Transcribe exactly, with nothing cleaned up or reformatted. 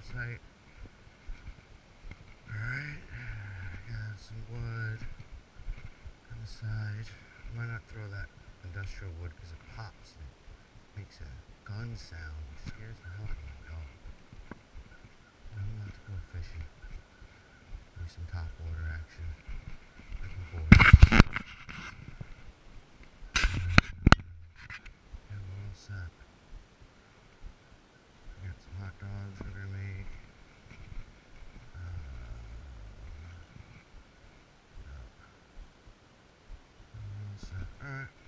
campsite. Alright, got some wood on the side. Why not throw that industrial wood because it pops and it makes a gun sound. It scares the hell out of my dog. I'm about to go fishing. Do some top water action. Looking forward. Yeah, we're all set. I got some hot dogs we're gonna make. Uh, yeah. We're all set. Alright.